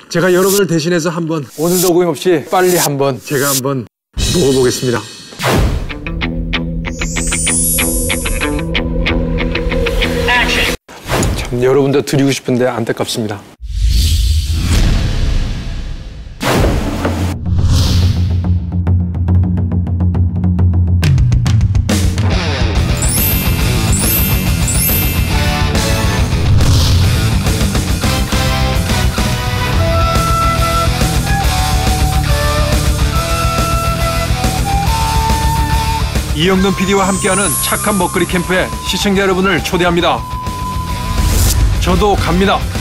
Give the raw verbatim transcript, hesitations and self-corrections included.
제가 여러분을 대신해서 한번 오늘도 어김없이 빨리 한번 제가 한번 먹어보겠습니다. 참 여러분들 드리고 싶은데 안타깝습니다. 이영돈 피디와 함께하는 착한 먹거리 캠프에 시청자 여러분을 초대합니다. 저도 갑니다.